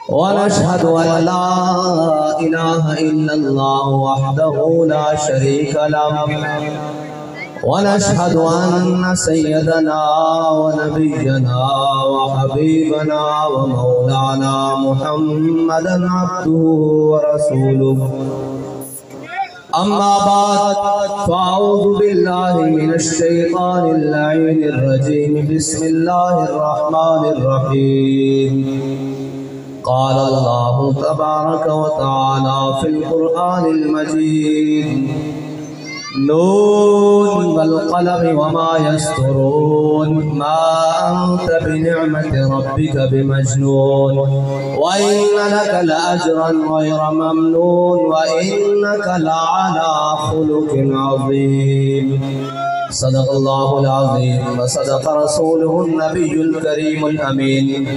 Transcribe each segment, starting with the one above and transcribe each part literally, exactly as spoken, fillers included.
ونشهد أن لا إله إلا الله وحده لا شريك له ونشهد أن سيدنا ونبينا وحبيبنا ومولانا محمدا عبده ورسوله أما بعد فأعوذ بالله من الشيطان اللعين الرجيم بسم الله الرحمن الرحيم قال الله تبارك وتعالى في القرآن المجيد نون والقلم وما يسطرون ما أنت بنعمة ربك بمجنون وإن لك لأجرا غير ممنون وإنك لعلى خلق عظيم صدق الله العظيم وصدق رسوله النبي الكريم الأمين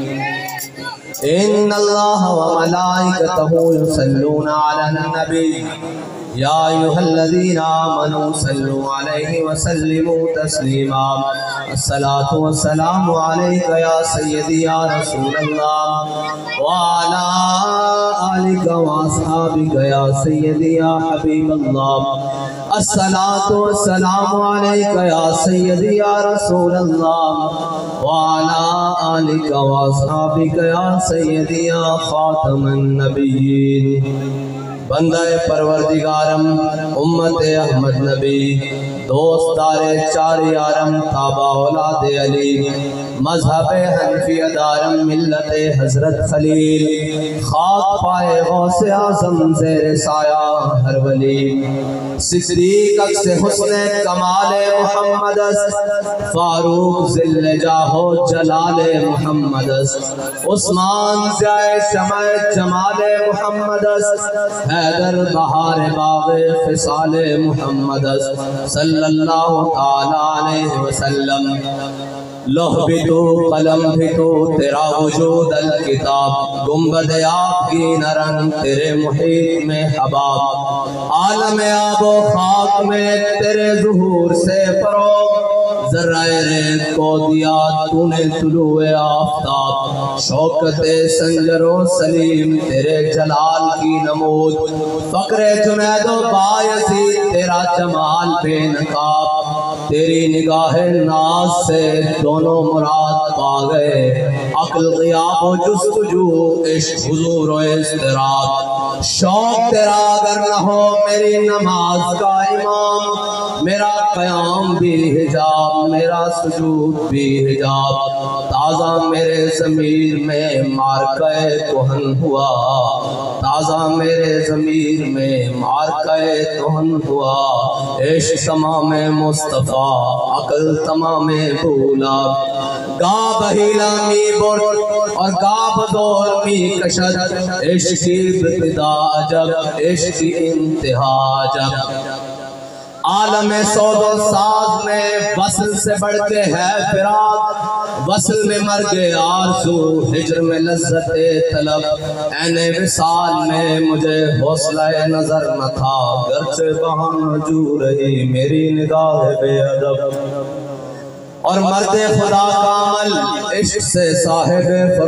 إن الله وملائكته يصلون على النبي يا أيها الذين آمنوا صلوا عليه وسلموا تسليما الصلاة والسلام عليك يا سيدي يا رسول الله وعلى آلك وأصحابك يا سيدي يا حبيب الله الصلاة والسلام عليك يا سيدي يا رسول الله وعلى آلك وأصحابك يا سيدي يا خاتم النبيين بندہ پروردگارم امت احمد نبی دوست دار چار یارم تابع اولاد علی مذہب حنفی دارم ملت حضرت خلیل خاک پائے غوث اعظم زیر سایہ ہر ولی صدیق عکس حسن کمال محمد فاروق ذل جاہ جلال محمد عثمان ضیاء شمع جمال محمد حیدر بہار باغ خصال محمد صلی اللہ تعالیٰ علیہ وسلم لوح بھی تو قلم بھی تو تیرا وجود الکتاب گنبد آپ کی نرنگ تیرے محیط میں حباب عالم آب و خاک میں تیرے ظہور سے فروغ ذرہ ریت کو دیا تو نے طلوع آفتاب شوکت سنجر و سلیم تیرے جلال کی نمود فقر جنید و بایزید تیرا جمال بے نقاب تیری نگاہ ناز سے دونوں مراد پا گئے عقل غیاب و جستجو عشق حضور و اضطراب شوق تیرا اگر نہ ہو میری نماز کا امام میرا قیام بھی حجاب میرا سجود بھی حجاب تازہ میرے ضمیر میں مارکہ کہن ہوا تازہ میرے ضمیر میں مارکہ کہن ہوا عشق تمام مصطفیٰ عقل تمام بھولا گا بہیلا می بر اور گا بدور می کشد عشق کی ابتدا عجب عشق کی انتہا عجب عالم سود و ساز میں وصل سے بڑھ کے ہے فراق وصل میں مرگ آرزو ہجر میں لذت طلب عین وصال میں مجھے حوصلہ نظر نہ تھا گرچہ بہم جو رہی میری نگاہ بے ادب اور مرد خدا کا عمل عشق سے صاحب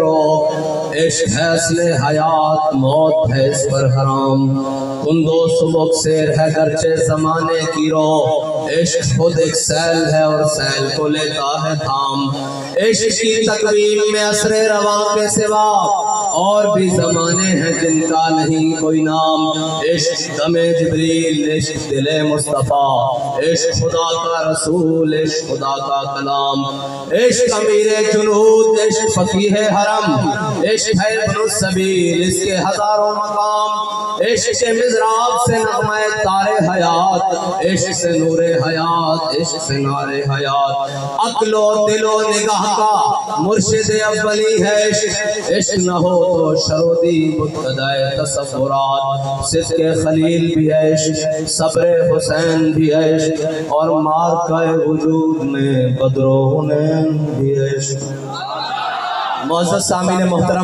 فروغ عشق ہے اصل حیات موت ہے اس پر حرام کند و سبک سیر ہے گرچہ زمانے کی روح عشق خود ایک سیل ہے اور سیل کو لیتا ہے تھام عشق کی تقویم میں اثر رواں کے سوا اور بھی زمانے ہیں جن کا نہیں کوئی نام عشق دم جبریل عشق دل مصطفیٰ عشق خدا کا رسول عشق خدا کا کلام عشق امیر جنود عشق فقیہ حرم عشق ہے ابن السبیل اس کے ہزاروں مقام عشق کے مضراب سے نغمہ تار حیات عشق سے نور حیات عشق سے نار حیات عقل و دل و نگاہ کا مرشد اولی ہے عشق عشق نہ ہو تو شرودی متقدائے تصورات صدق خلیل بھی ہے عشق صبر حسین بھی ہے عشق اور مارکہ وجود میں بدر و حنین بھی ہے عشق معزز سامعین محترم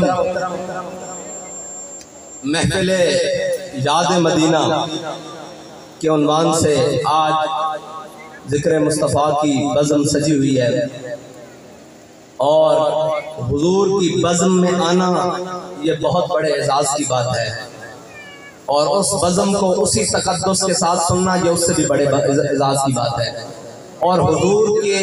محفل یاد مدینہ کے عنوان سے آج ذکر مصطفیٰ کی بزم سجی ہوئی ہے اور حضور کی بزم میں آنا یہ بہت بڑے اعزاز کی بات ہے، اور اس بزم کو اسی تقدس کے ساتھ سننا یہ اس سے بھی بڑے اعزاز کی بات ہے۔ اور حضور کے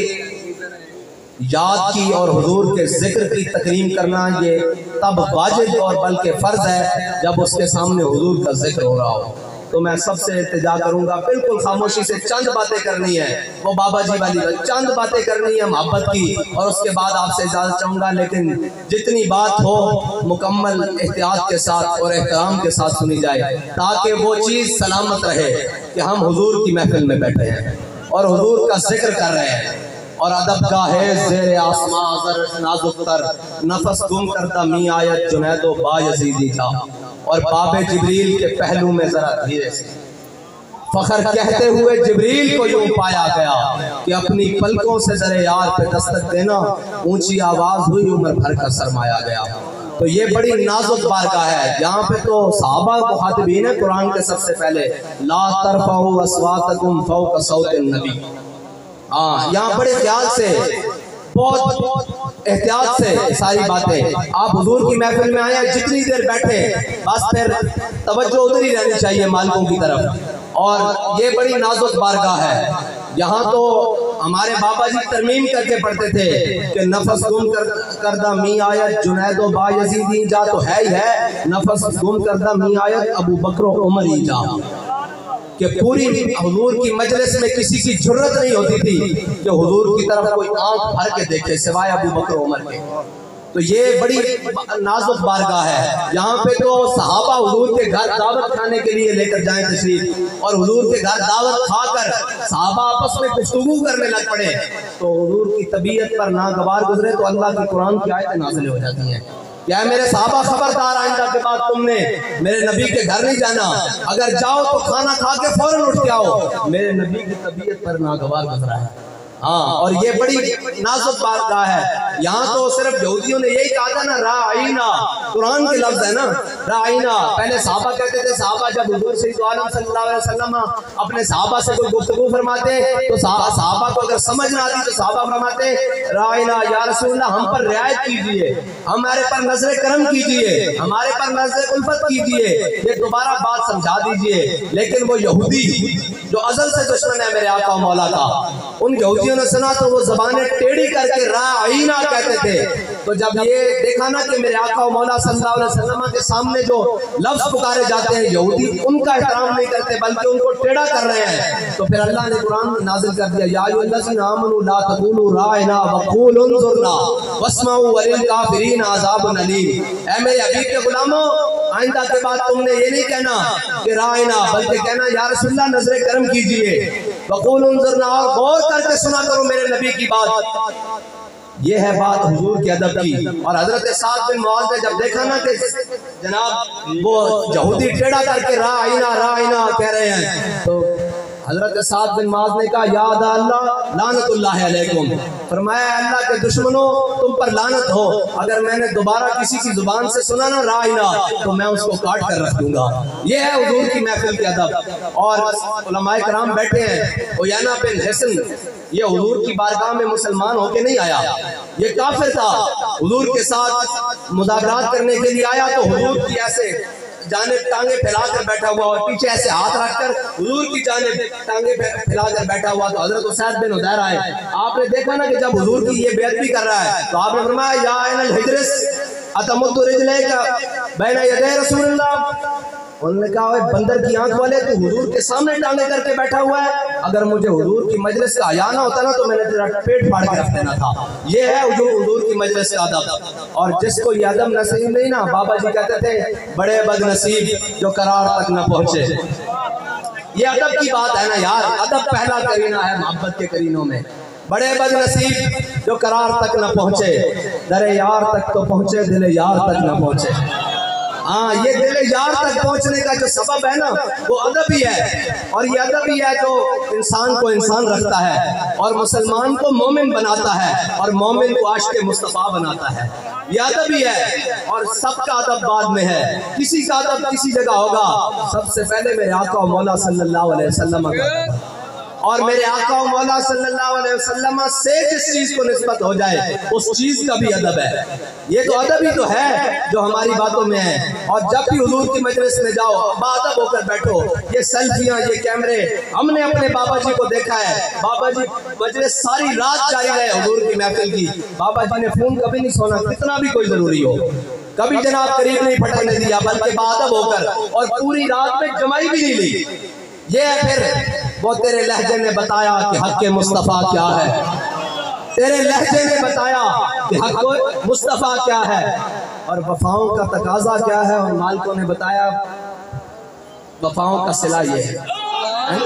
یاد کی اور حضور کے ذکر کی تکریم کرنا یہ تب واجب اور بلکہ فرض ہے جب اس کے سامنے حضور کا ذکر ہو رہا ہو۔ تو میں سب سے التجا کروں گا بالکل خاموشی سے چند باتیں کرنی ہے، وہ بابا جی والی چند باتیں کرنی ہے محبت کی، اور اس کے بعد آپ سے اجازت چاہوں گا، لیکن جتنی بات ہو مکمل احتیاط کے ساتھ اور احترام کے ساتھ سنی جائے، تاکہ وہ چیز سلامت رہے کہ ہم حضور کی محفل میں بیٹھے ہیں اور حضور کا ذکر کر رہے ہیں۔ اور ادب کا ہے زیر آسماں ذر نازک تر، نفس گم کرتا می آیت جنید و با یزیدی جا، اور باب جبریل کے پہلو میں ذرا دھیرے سے فخر کہتے ہوئے جبریل کو یوں پایا گیا کہ اپنی پلکوں سے ذرے یار پہ دستک دینا، اونچی آواز ہوئی عمر بھر کا سرمایا گیا۔ تو یہ بڑی نازک بارگاہ ہے، یہاں پہ تو صحابہ مخاطبین ہیں قرآن کے سب سے پہلے، لا ترفعوا اصواتکم فوق صوت النبی۔ ہاں یہاں بڑے خیال سے بہت احتیاط سے ساری باتیں، آپ حضور کی محفل میں آئے ہیں، جتنی دیر بیٹھے بس پھر توجہ ادھر ہی رہنی چاہیے مالکوں کی طرف۔ اور یہ بڑی نازک بارگاہ ہے، یہاں تو ہمارے بابا جی ترمیم کر کے پڑھتے تھے کہ نفس گم کردہ می آیت جنید و با یزیدی جا، تو ہے ہی ہے نفس گم کردہ می آیت ابو بکر و عمر ہی جا، کہ پوری حضور کی مجلس میں کسی کی جرت نہیں ہوتی تھی کہ حضور کی طرف کوئی آنکھ بھر کے دیکھے سوائے ابو بکر و عمر کے۔ تو یہ بڑی نازک بارگاہ ہے، یہاں پہ تو صحابہ حضور کے گھر دعوت کھانے کے لیے لے کر جائیں تشریف، اور حضور کے گھر دعوت کھا کر صحابہ آپس میں گفتگو کرنے لگ پڑے تو حضور کی طبیعت پر ناگوار گزرے تو اللہ کی قرآن کی آیتیں نازل ہو جاتی ہیں، کیا میرے صحابہ خبردار آئندہ کے بعد تم نے میرے نبی کے گھر نہیں جانا، اگر جاؤ تو کھانا کھا کے فوراً اٹھ کے آؤ، میرے نبی کی طبیعت پر ناگوار گزرا ہے۔ ہاں اور یہ بڑی نازک بارگاہ ہے، یہاں تو صرف یہودیوں نے یہی کہا تھا نا رائنا، قرآن کے لفظ ہے نا رائنا، پہلے صحابہ کہتے تھے، صحابہ جب حضور سید عالم صلی اللہ علیہ وسلم اپنے صحابہ سے کوئی گفتگو فرماتے تو صحابہ کو اگر سمجھ نہ آتی تو صحابہ فرماتے رائنا یا رسول اللہ ہم پر رعایت کیجئے، ہمارے پر نظر کرم کیجئے، ہمارے پر نظر الفت کیجئے، یہ دوبارہ بات سمجھا دیجئے۔ لیکن وہ یہودی جو ازل سے دشمن ہے میرے آقا و مولا کا، ان یہودیوں نے سنا تو وہ زبانیں ٹیڑھی کر کے رائنا کہتے تھے۔ تو جب یہ دیکھا نا کہ میرے آقا و مولا صلی اللہ علیہ وسلم کے سامنے جو لفظ پکارے جاتے ہیں یہودی ان کا احترام نہیں کرتے بلکہ ان کو ٹیڑھا کر رہے ہیں، تو پھر اللہ نے قرآن نازل کر دیا، یا ایھا الذین آمنوا لا تقولوا رائنا وقولوا انظرنا واسمعوا وللکافرین عذاب علیم۔ اے میرے حبیب کے غلاموں، آئندہ کے بعد تم نے یہ نہیں کہنا کہ رائنا، بلکہ کہنا یا رسول اللہ نظر کرم کیجئے، وقولوا انظرنا، اور غور کر کے سنا کرو میرے نبی کی بات۔ یہ ہے بات حضور کے ادب کی۔ اور حضرت سعد بن معاذ نے جب دیکھا نا کہ جناب وہ یہودی ٹیڑھا کر کے رائنا رائنا کہہ رہے ہیں تو حضرت سعد بن معاذ نے کہا یا اللہ لعنت اللہ علیکم، فرمایا اللہ کے دشمنوں تم پر لعنت ہو، اگر میں نے دوبارہ کسی کی زبان سے سنا نا رائنا تو میں اس کو کاٹ کر رکھ دوں گا۔ یہ ہے حضور کی محفل کے ادب۔ اور علماء کرام بیٹھے ہیں، عیینہ بن حصن یہ حضور کی بارگاہ میں مسلمان ہو کے نہیں آیا، یہ کافر تھا، حضور کے ساتھ مذاکرات کرنے کے لیے آیا تو حضور کی ایسے جانب ٹانگیں پھیلا کر بیٹھا ہوا اور پیچھے ایسے ہاتھ رکھ کر حضور کی جانب ٹانگیں پھیلا کر بیٹھا ہوا، تو حضرت اسید بن حضیر آئے، آپ نے دیکھا نا کہ جب حضور کی یہ بیعت بھی کر رہا ہے تو آپ نے فرمایا یا عین الحجرس اتمد رجلیک بین یدی رسول اللہ، انہوں نے کہا بندر کی آنکھ والے تو حضور کے سامنے ٹانگیں کر کے بیٹھا ہوا ہے، اگر مجھے حضور کی مجلس کا حیا نہ ہوتا نا تو میں نے تیرا پیٹ پھاڑ کے رکھ دینا تھا۔ یہ ہے حضور حضور کی مجلس کا ادب، اور جس کو یہ ادب نصیب نہیں نا، بابا جی کہتے تھے بڑے بد نصیب جو قرار تک نہ پہنچے۔ یہ ادب کی بات ہے نا یار، ادب پہلا کرینہ ہے محبت کے کرینوں میں۔ بڑے بد نصیب جو قرار تک نہ پہنچے، در یار تک تو پہنچے دل یار تک نہ پہنچے۔ ہاں یہ دل یار تک پہنچنے کا جو سبب ہے نا وہ ادب ہی ہے، اور یہ ادب ہی ہے جو انسان کو انسان رکھتا ہے اور مسلمان کو مومن بناتا ہے اور مومن کو عاشق مصطفیٰ بناتا ہے، یہ ادب ہی ہے۔ اور سب کا ادب بعد میں ہے، کسی کا ادب کسی جگہ ہوگا، سب سے پہلے میرے آقا و مولا صلی اللہ علیہ وسلم کا، اور میرے آقا و مولا صلی اللہ علیہ وسلم سے جس چیز کو نسبت ہو جائے اس چیز کا بھی ادب ہے. یہ تو ادب ہی تو ہے جو ہماری باتوں میں ہے. اور جب بھی حضور کی مجلس میں جاؤ باادب ہو کر بیٹھو. یہ سیلفیاں یہ کیمرے ہم نے اپنے بابا جی کو دیکھا ہے. بابا جی مجلس ساری رات جاری رہے حضور کی محفل کی. بابا جی نے فون کبھی نہیں سونا کتنا بھی کوئی ضروری ہو. کبھی جناب قریب نہیں پھٹکنے دیا بلکہ باادب ہو کر اور پوری رات میں جمائی بھی نہیں لی. یہ ہے پھر وہ تیرے لہجے نے بتایا کہ حق مصطفیٰ کیا ہے. تیرے لہجے نے بتایا کہ حق مصطفیٰ کیا ہے اور وفاؤں کا تقاضا کیا ہے. اور مالکوں نے بتایا وفاؤں کا صلہ یہ ہے.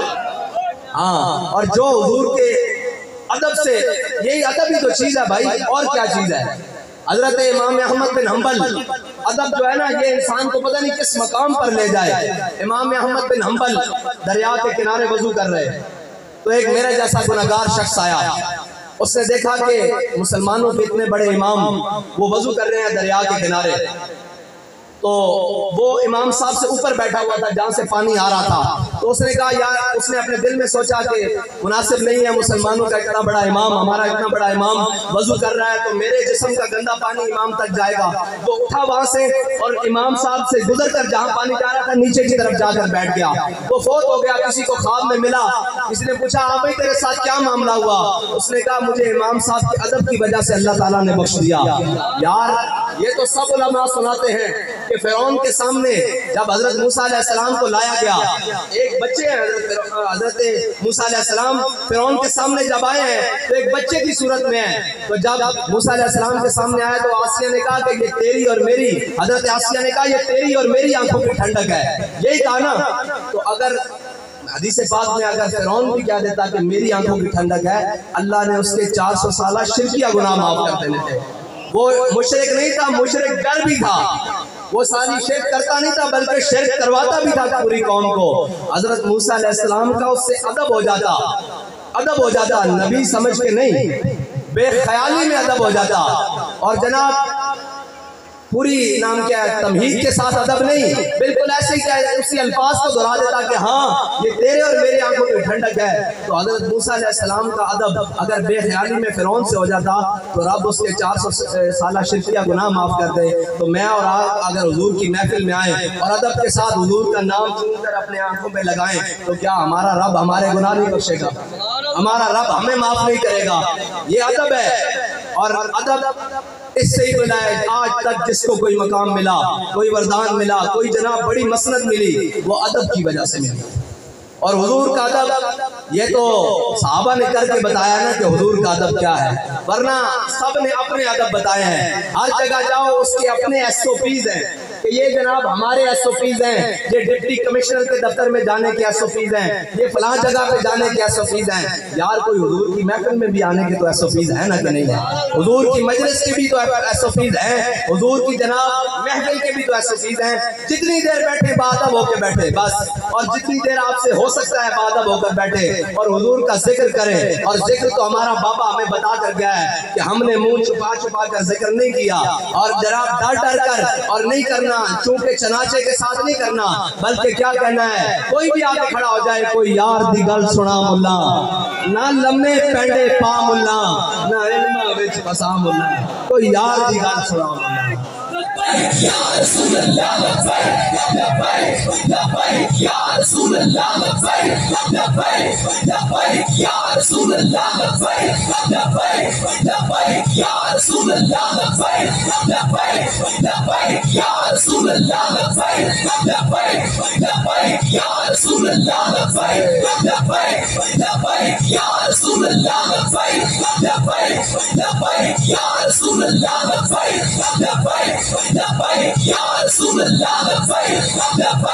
ہاں اور جو حضور کے ادب سے یہی ادب ہی تو چیز ہے بھائی اور کیا چیز ہے. حضرت امام احمد بن حنبل ادب جو ہے نا یہ انسان کو پتہ نہیں کس مقام پر لے جائے. امام احمد بن حنبل دریا کے کنارے وضو کر رہے تو ایک میرے جیسا گناہگار شخص آیا. اس نے دیکھا کہ مسلمانوں کے اتنے بڑے امام وہ وضو کر رہے ہیں دریا کے کنارے. تو وہ امام صاحب سے اوپر بیٹھا ہوا تھا جہاں سے پانی آ رہا تھا. تو اس نے کہا یار اس نے اپنے دل میں سوچا کہ مناسب نہیں ہے مسلمانوں کا اتنا بڑا امام ہمارا اتنا بڑا امام وضو کر رہا ہے تو میرے جسم کا گندا پانی امام تک جائے گا. وہ اٹھا وہاں سے اور امام صاحب سے گزر کر جہاں پانی جا رہا تھا نیچے کی طرف جا کر بیٹھ گیا. وہ فوت ہو گیا. کسی کو خواب میں ملا. کسی نے پوچھا آپ بھائی تیرے ساتھ کیا معاملہ ہوا. اس نے کہا مجھے امام صاحب کے ادب کی وجہ سے اللہ تعالیٰ نے بخش دیا. یار یہ تو سب علماء سناتے ہیں کہ فرعون کے سامنے جب حضرت موسیٰ علیہ السلام کو لایا گیا ایک بچے ہیں حضرت موسیٰ علیہ السلام فرعون کے سامنے جب آئے ہیں تو ایک بچے کی صورت میں ہیں. تو جب موسیٰ علیہ السلام کے سامنے آئے تو آسیہ نے کہا کہ یہ تیری اور میری حضرت آسیہ نے کہا یہ تیری اور میری آنکھوں کی ٹھنڈک ہے. یہی کہا نا. تو اگر حدیث پاک میں اگر فرعون بھی کہہ دیتا کہ میری آنکھوں کی ٹھنڈک ہے اللہ نے اس کے چار سو سالہ شرکیہ گناہ معاف کر دینے تھے. وہ مشرک نہیں تھا مشرک گر بھی تھا. وہ ساری شرک کرتا نہیں تھا بلکہ شرک کرواتا بھی تھا پوری قوم کو. حضرت موسیٰ علیہ السلام کا اس سے ادب ہو جاتا ادب ہو جاتا نبی سمجھ کے نہیں بے خیالی میں ادب ہو جاتا. اور جناب پوری نام کیا ہے تمہید کے ساتھ ادب نہیں بالکل ایسے ہی کیا اسی الفاظ کو دہرا دیتا کہ ہاں یہ تیرے اور میری آنکھوں کی ٹھنڈک ہے. تو حضرت موسیٰ علیہ السلام کا ادب اگر بے خیالی میں فرعون سے ہو جاتا تو رب اس کے چار سو سالہ شرکیہ گناہ معاف کر دے. تو میں اور آپ اگر حضور کی محفل میں آئیں اور ادب کے ساتھ حضور کا نام چن کر اپنے آنکھوں پہ لگائیں تو کیا ہمارا رب ہمارے گناہ نہیں بخشے گا. ہمارا رب ہمیں معاف نہیں کرے گا. یہ ادب ہے. اور ادب اس سے ہی بنا ہے آج تک جس کو کوئی مقام ملا کوئی وردان ملا کوئی جناب بڑی مسند ملی وہ ادب کی وجہ سے ملی. اور حضور کا ادب یہ تو صحابہ نے کر کے بتایا نا کہ حضور کا ادب کیا ہے. ورنہ سب نے اپنے ادب بتائے ہیں. ہر جگہ جاؤ اس کے اپنے ایس او پیز ہیں کہ یہ جناب ہمارے ایس او پیز ہیں. یہ ڈپٹی کمشنر کے دفتر میں جانے کے ایس او پیز ہیں. یہ فلاں جگہ پہ جانے کے ایس او پیز ہیں. یار کوئی حضور کی محفل میں بھی آنے کے تو ایس او پیز ہیں نا کہ نہیں ہے. حضور کی مجلس کے بھی تو ایس او پیز ہیں. حضور کی جناب محفل کے بھی تو ایس او پیز ہیں. جتنی دیر بیٹھے باادب ہو کے بیٹھے بس. اور جتنی دیر آپ سے ہو سکتا ہے باادب ہو کر بیٹھے اور حضور کا ذکر کریں. اور ذکر تو ہمارا بابا ہمیں بتا کر گیا ہے کہ ہم نے منہ چھپا چھپا کر ذکر نہیں کیا اور جناب ڈر ڈر کر اور نہیں کرنا چونکہ چنانچے کے ساتھ نہیں کرنا بلکہ کیا کہنا ہے. کوئی بھی آگے کھڑا ہو جائے کوئی یار دی گل سنا ملا نہ لمے پینڈے پا ملا نہ علم وچ فسا ملا کوئی یار دی گل سنا ملا. یا رسول اللہ لبیک لبیک لبیک یا رسول اللہ لبیک لبیک لبیک یا رسول اللہ لبیک لبیک لبیک یا رسول اللہ لبیک لبیک لبیک یا رسول اللہ لبیک لبیک لبیک یا رسول اللہ لبیک لبیک لبیک یا رسول اللہ لبیک لبیک لبیک یا رسول اللہ لبیک لبیک لبیک یا رسول اللہ لبیک لبیک